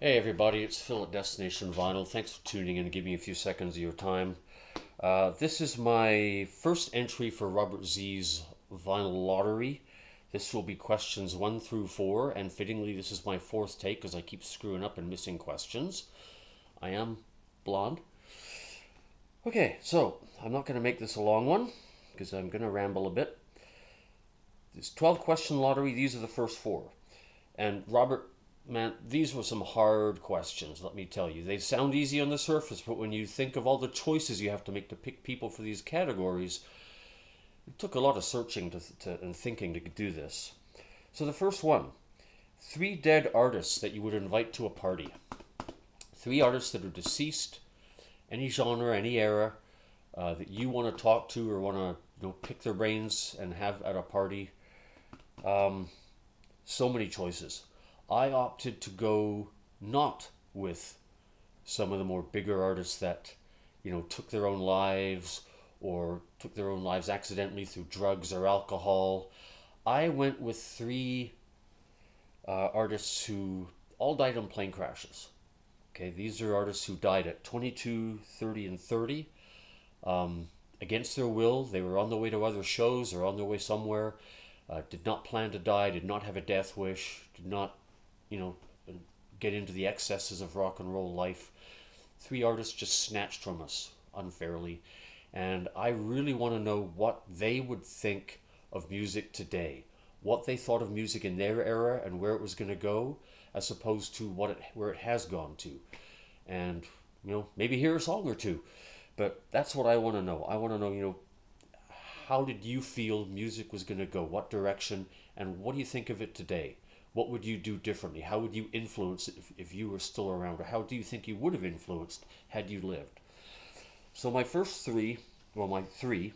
Hey everybody, it's Phil at Destination Vinyl. Thanks for tuning in and giving me a few seconds of your time. This is my first entry for Robert Zee's Vinyl Lottery. This will be questions 1 through 4, and fittingly this is my fourth take because I keep screwing up and missing questions. I am blonde. Okay, so I'm not going to make this a long one because I'm going to ramble a bit. This 12 question lottery, these are the first 4. And Robert, man, these were some hard questions, let me tell you. They sound easy on the surface, but when you think of all the choices you have to make to pick people for these categories, it took a lot of searching and thinking to do this. So the first one, 3 dead artists that you would invite to a party. 3 artists that are deceased, any genre, any era, that you want to talk to or want to pick their brains and have at a party. So many choices. I opted to go not with some of the more bigger artists that, took their own lives or took their own lives accidentally through drugs or alcohol. I went with 3 artists who all died in plane crashes. Okay, these are artists who died at 22, 30, and 30. Against their will. They were on their way to other shows or on their way somewhere. Did not plan to die, did not have a death wish, did not get into the excesses of rock and roll life. 3 artists just snatched from us unfairly. And I really want to know what they would think of music today. What they thought of music in their era and where it was going to go, as opposed to where it has gone to. And, maybe hear a song or two. But that's what I want to know. I want to know, how did you feel music was going to go? What direction? And what do you think of it today? What would you do differently? How would you influence it if you were still around? Or how do you think you would have influenced had you lived? So my first 3, my 3,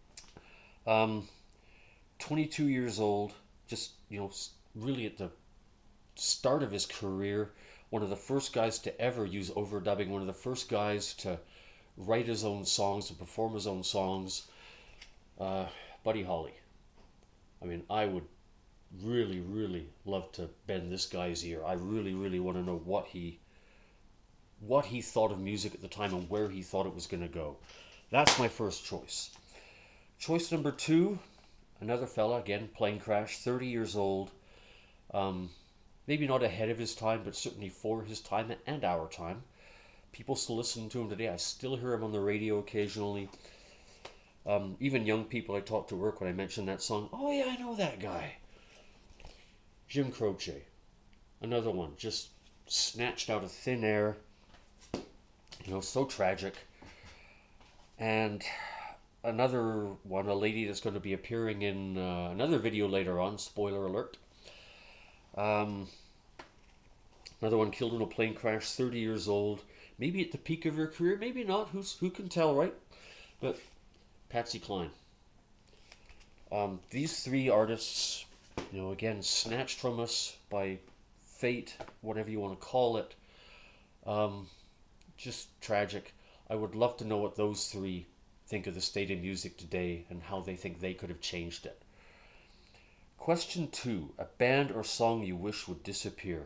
22 years old, just, really at the start of his career, one of the first guys to ever use overdubbing, one of the first guys to write his own songs, to perform his own songs, Buddy Holly. I mean, I would really, really love to bend this guy's ear. I really, really want to know what he thought of music at the time and where he thought it was going to go. That's my first choice. Choice number 2, another fella, again, plane crash, 30 years old. Maybe not ahead of his time, but certainly for his time and our time. People still listen to him today. I still hear him on the radio occasionally. Even young people I talk to work when I mention that song, oh yeah, I know that guy. Jim Croce, another one, just snatched out of thin air, so tragic. And another one, a lady that's going to be appearing in another video later on, spoiler alert. Another one killed in a plane crash, 30 years old, maybe at the peak of her career, maybe not, who can tell, right? But Patsy Cline. These 3 artists, again, snatched from us by fate, whatever you want to call it. Just tragic. I would love to know what those 3 think of the state of music today and how they think they could have changed it. Question 2, a band or song you wish would disappear.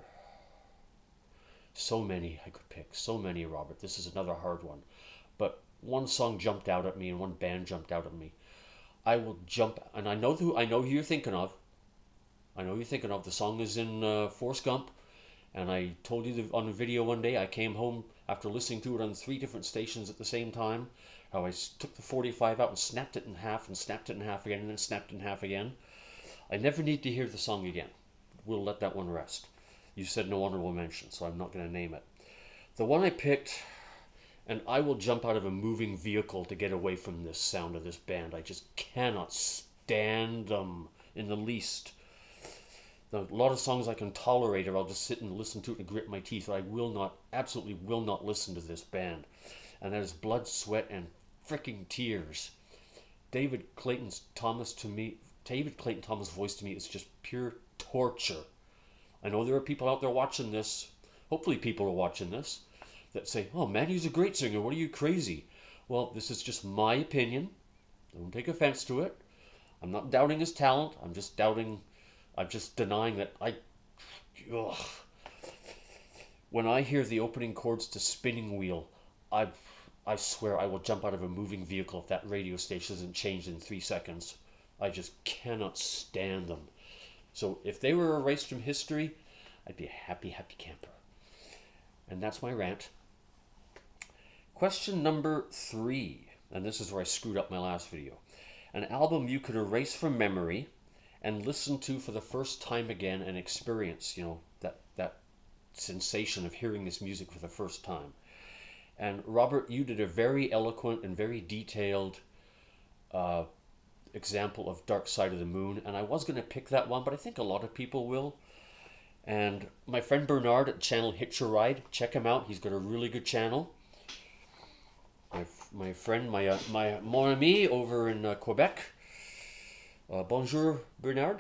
So many I could pick, so many, Robert. This is another hard one. But one song jumped out at me and one band jumped out at me. I will jump, and I know who you're thinking of. I know you're thinking of. The song is in Forrest Gump, and I told you on a video one day, I came home after listening to it on 3 different stations at the same time, how I took the 45 out and snapped it in half and snapped it in half again and then snapped it in half again. I never need to hear the song again. We'll let that one rest. You said no honorable mention, so I'm not going to name it. The one I picked, and I will jump out of a moving vehicle to get away from this sound of this band. I just cannot stand them in the least. A lot of songs I can tolerate, or I'll just sit and listen to it and grit my teeth. I will not, absolutely will not listen to this band. And that is Blood, Sweat, and Fricking Tears. David Clayton Thomas' voice to me is just pure torture. I know there are people out there watching this, hopefully people are watching this, that say, oh man, he's a great singer, what are you, crazy? Well, this is just my opinion. Don't take offense to it. I'm not doubting his talent, I'm just denying that When I hear the opening chords to Spinning Wheel, I I swear I will jump out of a moving vehicle if that radio station isn't changed in 3 seconds. I just cannot stand them. So if they were erased from history, I'd be a happy, happy camper. And that's my rant. Question number 3, and this is where I screwed up my last video. An album you could erase from memory and listen to for the first time again and experience, that sensation of hearing this music for the first time. And Robert, you did a very eloquent and very detailed example of Dark Side of the Moon, and I was going to pick that one, but I think a lot of people will. And my friend Bernard at channel Hitch a Ride, check him out. He's got a really good channel. My friend, my mon ami over in Quebec. Bonjour, Bernard.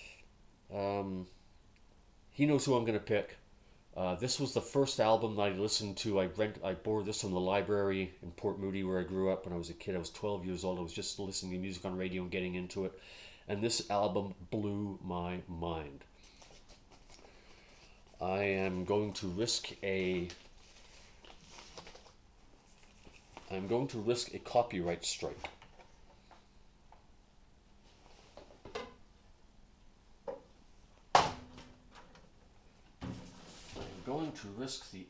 He knows who I'm going to pick. This was the first album that I listened to. I borrowed this from the library in Port Moody where I grew up when I was a kid. I was 12 years old. I was just listening to music on radio and getting into it. And this album blew my mind. I am going to risk a copyright strike. Going to risk the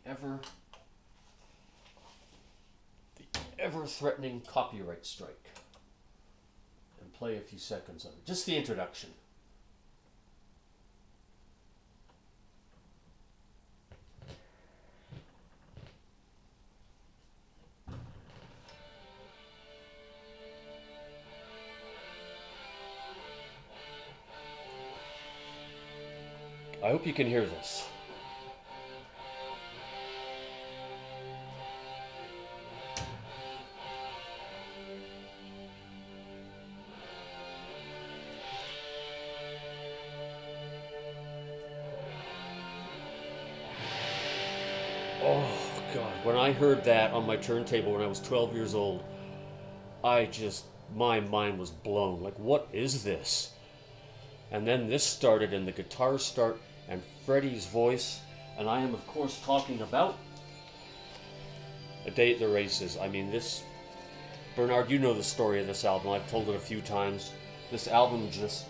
ever-threatening copyright strike and play a few seconds of it. Just the introduction. I hope you can hear this. Oh God, when I heard that on my turntable when I was 12 years old, my mind was blown. Like, what is this? And then this started and the guitars start and Freddie's voice, and I am of course talking about A Day at the Races. I mean, this, Bernard, you know the story of this album. I've told it a few times. This album just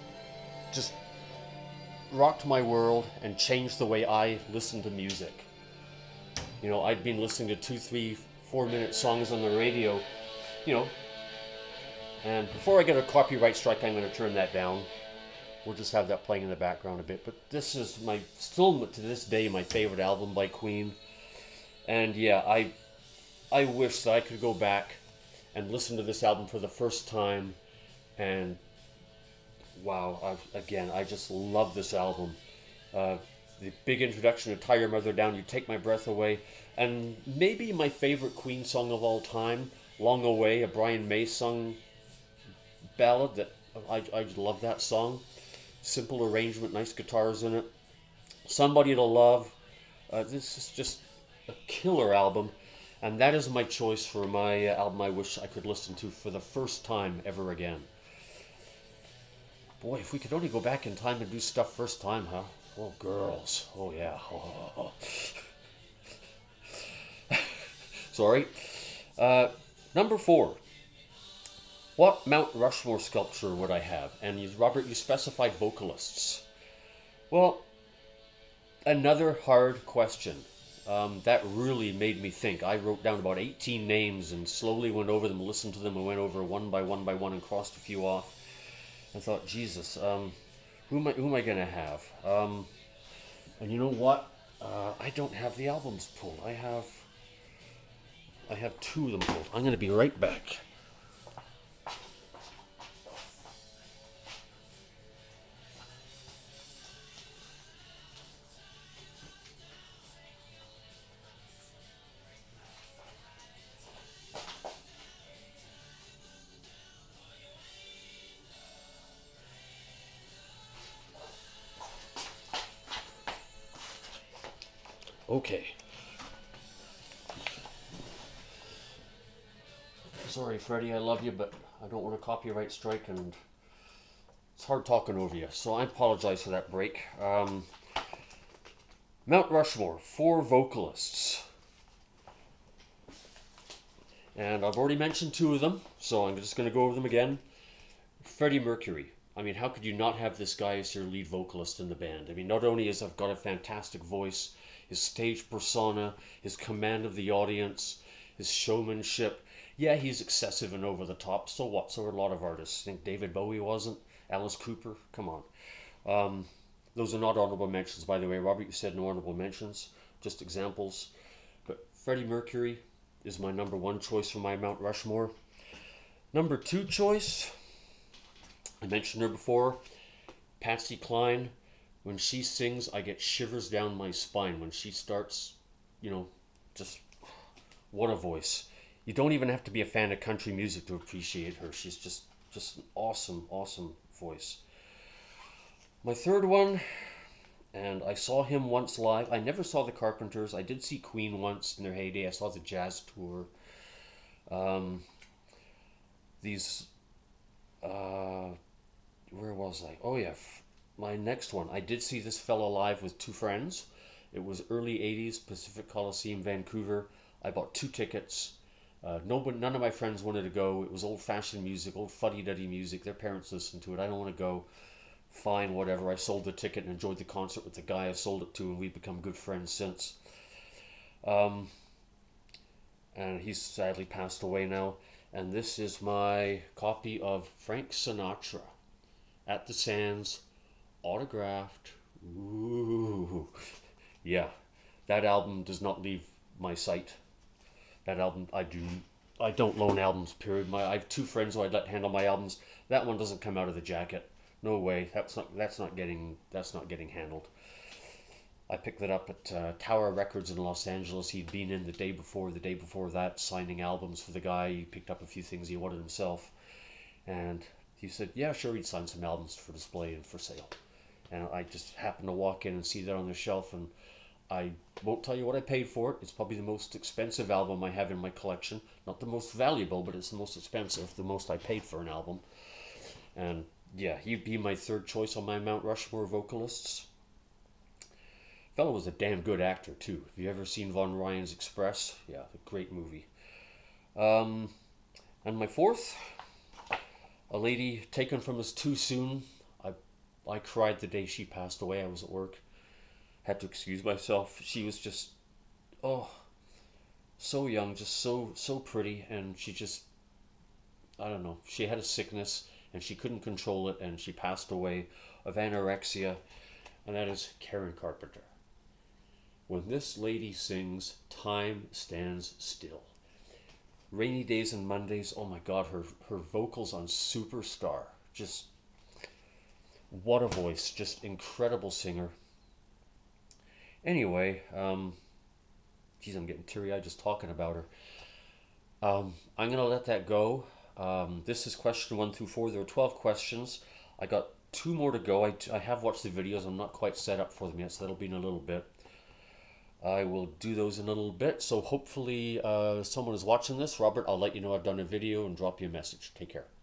rocked my world and changed the way I listen to music. You know, I'd been listening to 2, 3, 4-minute songs on the radio, and before I get a copyright strike, I'm going to turn that down. We'll just have that playing in the background a bit. But this is still to this day, my favorite album by Queen. And yeah, I wish that I could go back and listen to this album for the first time. And wow, I just love this album. The big introduction to Tie Your Mother Down, You Take My Breath Away, and maybe my favorite Queen song of all time, Long Away, a Brian May sung ballad that I love that song. Simple arrangement, nice guitars in it. Somebody to Love. This is just a killer album, and that is my choice for my album I wish I could listen to for the first time ever again. Boy, if we could only go back in time and do stuff first time, huh? Oh, girls. Oh, yeah. Oh. Sorry. Number 4. What Mount Rushmore sculpture would I have? And Robert, you specified vocalists. Well, another hard question. That really made me think. I wrote down about 18 names and slowly went over them, listened to them, and went over one by one and crossed a few off. I thought, Jesus, who am I going to have? And you know what? I don't have the albums pulled. I have 2 of them pulled. I'm going to be right back. Okay. Sorry, Freddie, I love you, but I don't want a copyright strike, and it's hard talking over you, so I apologize for that break. Mount Rushmore, 4 vocalists. And I've already mentioned 2 of them, so I'm just going to go over them again. Freddie Mercury. I mean, how could you not have this guy as your lead vocalist in the band? I mean, not only has he got a fantastic voice, his stage persona, his command of the audience, his showmanship. Yeah, he's excessive and over the top. So what? So are a lot of artists. I think David Bowie wasn't. Alice Cooper. Come on. Those are not honorable mentions, by the way. Robert, you said no honorable mentions. Just examples. But Freddie Mercury is my number 1 choice for my Mount Rushmore. Number 2 choice, I mentioned her before, Patsy Cline. When she sings, I get shivers down my spine. When she starts, just what a voice. You don't even have to be a fan of country music to appreciate her. She's just an awesome, awesome voice. My third one, and I saw him once live. I never saw the Carpenters. I did see Queen once in their heyday. I saw the Jazz Tour. Where was I? Oh yeah, my next one. I did see this fellow live with 2 friends. It was early 80s, Pacific Coliseum, Vancouver. I bought 2 tickets. None of my friends wanted to go. It was old-fashioned music, old fuddy-duddy music. Their parents listened to it. I don't want to go. Fine, whatever. I sold the ticket and enjoyed the concert with the guy I sold it to, and we've become good friends since. And he's sadly passed away now. And this is my copy of Frank Sinatra, At the Sands, autographed. Ooh. Yeah, that album does not leave my sight. That album, I don't loan albums, period. I have 2 friends who I'd let handle my albums. That one doesn't come out of the jacket. No way. That's not getting handled. I picked it up at Tower Records in Los Angeles. He'd been in the day before that, signing albums for the guy. He picked up a few things he wanted himself. And he said, yeah, sure, he'd sign some albums for display and for sale. And I just happened to walk in and see that on the shelf, and I won't tell you what I paid for it. It's probably the most expensive album I have in my collection. Not the most valuable, but it's the most expensive, the most I paid for an album. And yeah, he'd be my 3rd choice on my Mount Rushmore vocalists. Fellow was a damn good actor too. Have you ever seen Von Ryan's Express? Yeah, a great movie. And my 4th, a lady taken from us too soon. I cried the day she passed away. I was at work. Had to excuse myself. She was just, so young, just so pretty, and she just, I don't know. She had a sickness and she couldn't control it, and she passed away of anorexia, and that is Karen Carpenter. When this lady sings, time stands still. Rainy Days and Mondays, oh my God, her vocals on Superstar, just what a voice, just incredible singer. Anyway, geez, I'm getting teary-eyed just talking about her. I'm going to let that go. This is question 1 through 4. There are 12 questions. I got 2 more to go. I have watched the videos. I'm not quite set up for them yet, so that'll be in a little bit. I will do those in a little bit. So hopefully someone is watching this. Robert, I'll let you know I've done a video and drop you a message. Take care.